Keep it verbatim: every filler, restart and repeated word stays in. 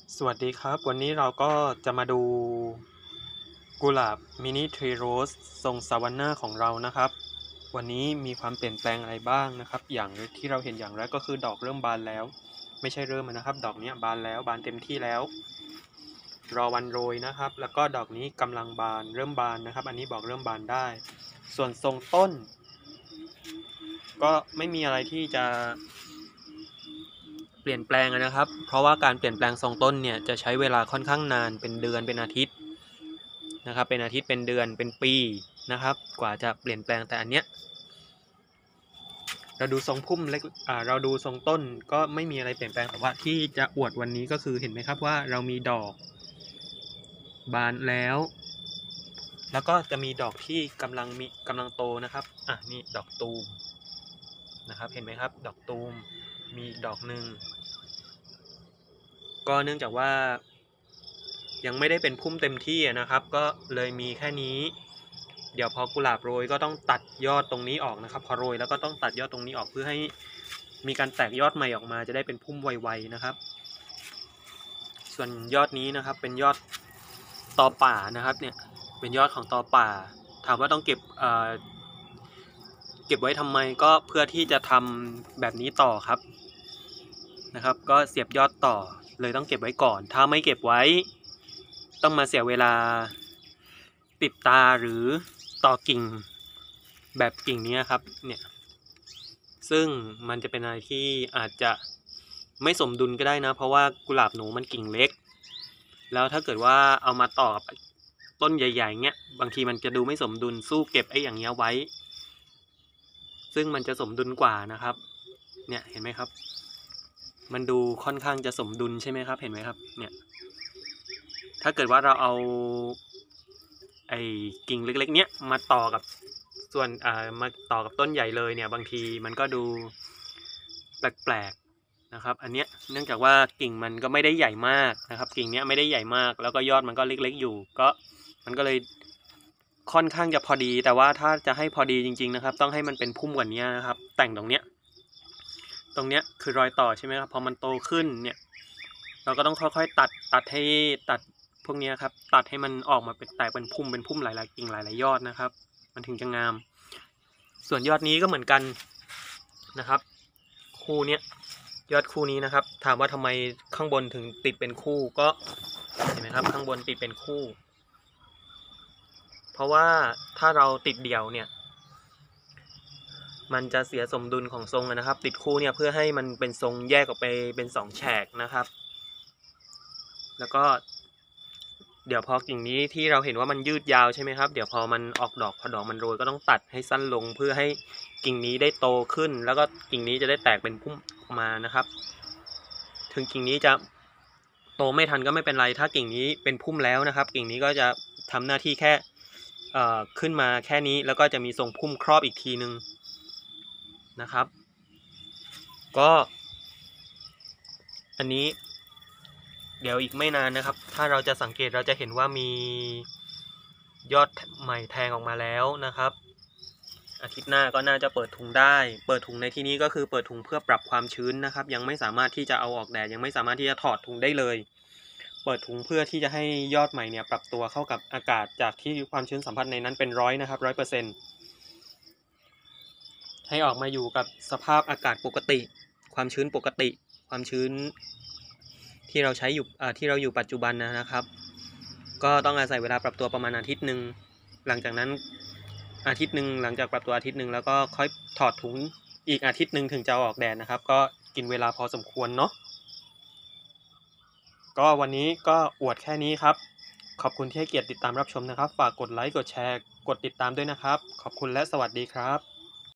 สวัสดีครับวันนี้เราก็จะมาดูกุหลาบมินิทรีโรสทรงซาวาน่าของเรานะครับวันนี้มีความเปลี่ยนแปลงอะไรบ้างนะครับอย่างที่เราเห็นอย่างแรกก็คือดอกเริ่มบานแล้วไม่ใช่เริ่มนะครับดอกนี้บานแล้วบานเต็มที่แล้วรอวันโรยนะครับแล้วก็ดอกนี้กำลังบานเริ่มบานนะครับอันนี้บอกเริ่มบานได้ส่วนทรงต้นก็ไม่มีอะไรที่จะเปลี่ยนแปลงนะครับเพราะว่าการเปลี่ยนแปลงทรงต้นเนี่ยจะใช้เวลาค่อนข้างนานเป็นเดือนเป็นอาทิตย์นะครับเป็นอาทิตย์เป็นเดือนเป็นปีนะครับกว่าจะเปลี่ยนแปลงแต่อันเนี้ยเราดูทรงพุ่มเล็กอ่าเราดูทรงต้นก็ไม่มีอะไรเปลี่ยนแปลงแต่ว่าที่จะอวดวันนี้ก็คือเห็นไหมครับว่าเรามีดอกบานแล้วแล้วก็จะมีดอกที่กำลังมีกำลังโตนะครับอ่ะนี่ดอกตูมนะครับเห็นไหมครับดอกตูมมีดอกหนึ่งก็เนื่องจากว่ายังไม่ได้เป็นพุ่มเต็มที่นะครับก็เลยมีแค่นี้เดี๋ยวพอกุหลาบโรยก็ต้องตัดยอดตรงนี้ออกนะครับพอโรยแล้วก็ต้องตัดยอดตรงนี้ออกเพื่อให้มีการแตกยอดใหม่ออกมาจะได้เป็นพุ่มไวๆนะครับส่วนยอดนี้นะครับเป็นยอดตอป่านะครับเนี่ยเป็นยอดของตอป่าถามว่าต้องเก็บเอ่อเก็บไว้ทำไมก็เพื่อที่จะทำแบบนี้ต่อครับนะครับก็เสียบยอดต่อเลยต้องเก็บไว้ก่อนถ้าไม่เก็บไว้ต้องมาเสียเวลาติดตาหรือต่อกิ่งแบบกิ่งนี้ครับเนี่ยซึ่งมันจะเป็นอะไรที่อาจจะไม่สมดุลก็ได้นะเพราะว่ากุหลาบหนูมันกิ่งเล็กแล้วถ้าเกิดว่าเอามาต่อกับต้นใหญ่ๆเงี้ยบางทีมันจะดูไม่สมดุลสู้เก็บไอ้อย่างเงี้ยไว้ซึ่งมันจะสมดุลกว่านะครับเนี่ยเห็นไหมครับมันดูค่อนข้างจะสมดุลใช่ไหมครับเห็นไหมครับเนี่ยถ้าเกิดว่าเราเอาไอ้กิ่งเล็กๆเนี้ยมาต่อกับส่วนอ่ามาต่อกับต้นใหญ่เลยเนี่ยบางทีมันก็ดูแปลกๆนะครับอันเนี้ยเนื่องจากว่ากิ่งมันก็ไม่ได้ใหญ่มากนะครับกิ่งเนี้ยไม่ได้ใหญ่มากแล้วก็ยอดมันก็เล็กๆอยู่ก็มันก็เลยค่อนข้างจะพอดีแต่ว่าถ้าจะให้พอดีจริงๆนะครับต้องให้มันเป็นพุ่มกว่านี้นะครับแต่งตรงเนี้ยตรงเนี้ยคือรอยต่อใช่ไหมครับพอมันโตขึ้นเนี่ยเราก็ต้องค่อยๆตัดตัดให้ตัดพวกนี้ครับตัดให้มันออกมาเป็นแตกเป็นพุ่มเป็นพุ่มหลายๆกิ่งหลายๆยอดนะครับมันถึงจะงามส่วนยอดนี้ก็เหมือนกันนะครับคู่เนี้ยยอดคู่นี้นะครับถามว่าทำไมข้างบนถึงติดเป็นคู่ก็เห็นไหมครับข้างบนติดเป็นคู่เพราะว่าถ้าเราติดเดี่ยวเนี่ยมันจะเสียสมดุลของทรงนะครับติดคู่เนี่ยเพื่อให้มันเป็นทรงแยกออกไปเป็นสองแฉกนะครับแล้วก็เดี๋ยวพอกิ่งนี้ที่เราเห็นว่ามันยืดยาวใช่ไหมครับเดี๋ยวพอมันออกดอกพอดอกมันโรยก็ต้องตัดให้สั้นลงเพื่อให้กิ่งนี้ได้โตขึ้นแล้วก็กิ่งนี้จะได้แตกเป็นพุ่มออกมานะครับถึงกิ่งนี้จะโตไม่ทันก็ไม่เป็นไรถ้ากิ่งนี้เป็นพุ่มแล้วนะครับกิ่งนี้ก็จะทำหน้าที่แค่ขึ้นมาแค่นี้แล้วก็จะมีทรงพุ่มครอบอีกทีนึงนะครับก็อันนี้เดี๋ยวอีกไม่นานนะครับถ้าเราจะสังเกตเราจะเห็นว่ามียอดใหม่แทงออกมาแล้วนะครับอาทิตย์หน้าก็น่าจะเปิดถุงได้เปิดถุงในที่นี้ก็คือเปิดถุงเพื่อปรับความชื้นนะครับยังไม่สามารถที่จะเอาออกแดดยังไม่สามารถที่จะถอดถุงได้เลยเปิดถุงเพื่อที่จะให้ยอดใหม่เนี่ยปรับตัวเข้ากับอากาศจากที่ความชื้นสัมผัสในนั้นเป็นร้อยนะครับร้อยเปอร์เซ็นต์ให้ออกมาอยู่กับสภาพอากาศปกติความชื้นปกติความชื้นที่เราใช้อยู่ที่เราอยู่ปัจจุบันนะครับก็ต้องอาศัยเวลาปรับตัวประมาณอาทิตย์หนึ่งหลังจากนั้นอาทิตย์หนึ่งหลังจากปรับตัวอาทิตย์หนึ่งแล้วก็ค่อยถอดถุงอีกอาทิตย์หนึ่งถึงจะออกแดดนะครับก็กินเวลาพอสมควรเนาะก็วันนี้ก็อวดแค่นี้ครับขอบคุณที่ให้เกียรติติดตามรับชมนะครับฝากกดไลค์กดแชร์กดติดตามด้วยนะครับขอบคุณและสวัสดีครับ